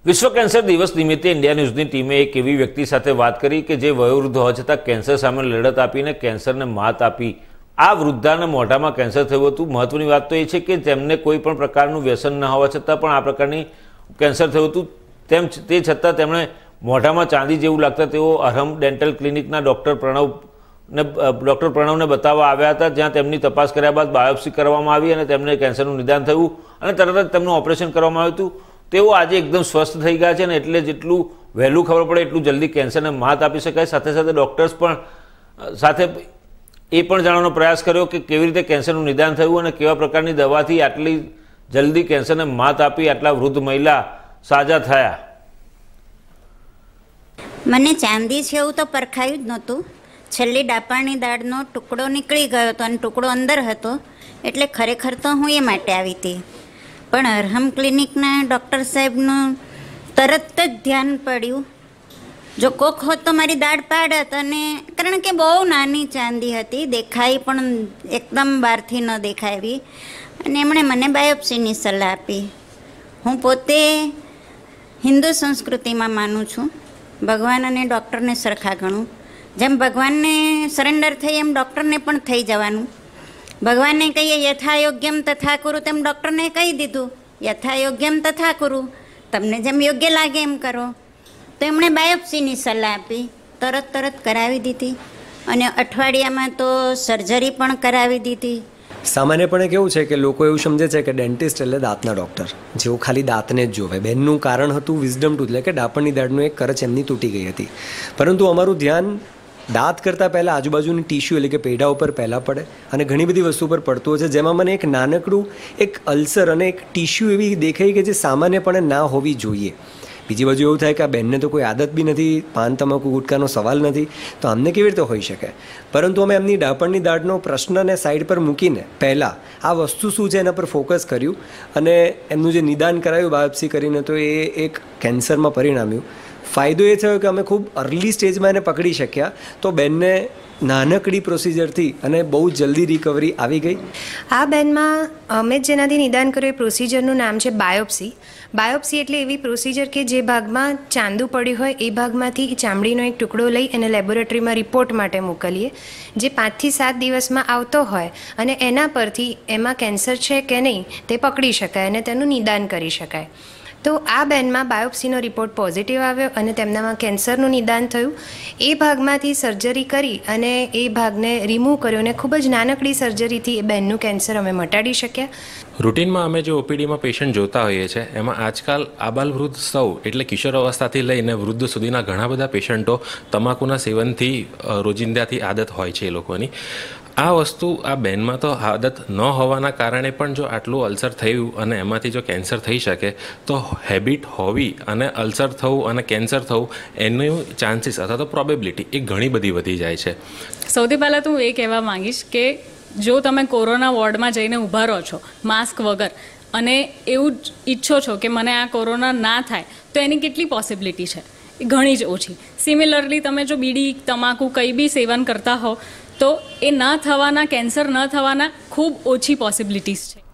વિશ્વ કેન્સર દિવસ નિમિત્તે ઇન્ડિયા ન્યૂઝની ટીમે એક એવી વ્યક્તિ સાથે વાત કરી કે જે વયોવૃદ્ધ હોવા છતાં કેન્સર સામે લડત આપીને કેન્સરને માત આપી। આ વૃદ્ધાને મોઢામાં કેન્સર થયું હતું। મહત્વની વાત તો એ છે કે તેમને કોઈ પણ પ્રકારનું વ્યસન ન હોવા છતાં પણ આ પ્રકારની કેન્સર થયું હતું। તે છતાં તેમણે મોઢામાં ચાંદી જેવું લાગતા તેઓ અરહમ ડેન્ટલ ક્લિનિકના ડૉક્ટર પ્રણવને બતાવવા આવ્યા હતા, જ્યાં તેમની તપાસ કર્યા બાદ બાયોપ્સી કરવામાં આવી અને તેમને કેન્સરનું નિદાન થયું અને તરત જ તેમનું ઓપરેશન કરવામાં આવ્યું હતું। તેઓ આજે એકદમ સ્વસ્થ થઈ ગયા છે અને એટલે જેટલું વહેલું ખબર પડે એટલું જલ્દી કેન્સરને માત આપી શકાય। સાથે સાથે ડૉક્ટર્સ પણ સાથે એ પણ જાણવાનો પ્રયાસ કર્યો કે કેવી રીતે કેન્સરનું નિદાન થયું અને કેવા પ્રકારની દવાથી આટલી જલ્દી કેન્સરને માત આપી આટલા વૃદ્ધ મહિલા સાજા થયા। મને ચાંદી છે એવું તો પરખાયું જ નહોતું। છેલ્લી ડાપાની દાળનો ટુકડો નીકળી ગયો હતો અને ટુકડો અંદર હતો, એટલે ખરેખર તો હું એ માટે આવી હતી। પણ અરહમ ક્લિનિકના ડૉક્ટર સાહેબનું તરત જ ધ્યાન પડ્યું। જો કોક હોત તો મારી દાઢ પાડત, અને કારણ કે બહુ નાની ચાંદી હતી, દેખાઈ પણ એકદમ બહારથી ન દેખાય એવી, અને એમણે મને બાયોપ્સીની સલાહ આપી। હું પોતે હિન્દુ સંસ્કૃતિમાં માનું છું, ભગવાન અને ડૉક્ટરને સરખા ગણું। જેમ ભગવાનને સરેન્ડર થઈ એમ ડૉક્ટરને પણ થઈ જવાનું। ભગવાનને કહીએ યથાયોગ્યમ તથા કુરુ, તેમ ડૉક્ટરને કહી દીધું યથાયોગ્યમ તથા કુરુ, તમને જેમ યોગ્ય લાગે એમ કરો। તો એમણે બાયોપ્સીની સલાહ આપી, તરત કરાવી દીધી અને અઠવાડિયામાં તો સર્જરી પણ કરાવી દીધી। સામાન્યપણે કેવું છે કે લોકો એવું સમજે છે કે ડેન્ટિસ્ટ એટલે દાંતના ડૉક્ટર, જેઓ ખાલી દાંતને જ જોવે। બેનનું કારણ હતું વિઝડમ ટૂથ, એટલે કે ડાપણની દાઢનું એક કરચ એમની તૂટી ગઈ હતી। પરંતુ અમારું ધ્યાન દાંત કરતાં પહેલાં આજુબાજુની ટીશ્યુ એટલે કે પેઢા ઉપર પહેલાં પડે અને ઘણી બધી વસ્તુ પર પડતું હોય છે, જેમાં મને એક નાનકડું એક અલ્સર અને એક ટીશ્યુ એવી દેખાઈ કે જે સામાન્યપણે ના હોવી જોઈએ। બીજી બાજુ એવું થાય કે આ બેનને તો કોઈ આદત બી નથી, પાન તમાકુ ગુટકાનો સવાલ નથી, તો અમને કેવી રીતે હોઈ શકે? પરંતુ અમે એમની ડાપણની દાઢનો પ્રશ્નને સાઈડ પર મૂકીને પહેલાં આ વસ્તુ શું છે એના પર ફોકસ કર્યું અને એમનું જે નિદાન કરાયું બાયોપ્સી કરીને, તો એ એક કેન્સરમાં પરિણમ્યું। ફાયદો એ થયો કે અમે ખૂબ અર્લી સ્ટેજમાં એને પકડી શક્યા, તો બેનને નાનકડી પ્રોસિજરથી અને બહુ જલ્દી રિકવરી આવી ગઈ। આ બેનમાં અમે જેનાથી નિદાન કર્યું એ પ્રોસિજરનું નામ છે બાયોપ્સી। બાયોપ્સી એટલે એવી પ્રોસિજર કે જે ભાગમાં ચાંદુ પડ્યું હોય એ ભાગમાંથી ચામડીનો એક ટુકડો લઈ અને લેબોરેટરીમાં રિપોર્ટ માટે મોકલીએ, જે 5 થી 7 દિવસમાં આવતો હોય અને એના પરથી એમાં કેન્સર છે કે નહીં તે પકડી શકાય અને તેનું નિદાન કરી શકાય। તો આ બેનમાં બાયોપ્સીનો રિપોર્ટ પોઝિટિવ આવ્યો અને તેમનામાં કેન્સરનું નિદાન થયું। એ ભાગમાંથી સર્જરી કરી અને એ ભાગને રિમૂવ કર્યો અને ખૂબ જ નાનકડી સર્જરીથી એ બેનનું કેન્સર અમે મટાડી શક્યા। રૂટીનમાં અમે જે ઓપીડીમાં પેશન્ટ જોતા હોઈએ છીએ એમાં આજકાલ આબાલવૃદ્ધ સૌ એટલે કિશોર અવસ્થાથી લઈને વૃદ્ધ સુધીના ઘણા બધા પેશન્ટો તમાકુના સેવનથી રોજિંદાથી આદત હોય છે એ લોકોની। આ વસ્તુ આ બેનમાં તો આદત ન હોવાના કારણે પણ જો આટલું અલ્સર થયું અને એમાંથી જો કેન્સર થઈ શકે, તો હેબિટ હોવી અને અલ્સર થવું અને કેન્સર થવું એનું ચાન્સીસ અથવા તો પ્રોબેબિલિટી એ ઘણી બધી વધી જાય છે। સૌથી પહેલાં તો હું એ કહેવા માંગીશ કે જો તમે કોરોના વોર્ડમાં જઈને ઊભા રહો છો માસ્ક વગર અને એવું ઈચ્છો છો કે મને આ કોરોના ના થાય, તો એની કેટલી પોસિબિલિટી છે? એ ઘણી જ ઓછી। સિમિલરલી તમે જો બીડી તમાકુ કંઈ બી સેવન કરતા હો તો એ ન થવાના, કેન્સર ન થવાના ખૂબ ઓછી પોસિબિલિટીઝ છે।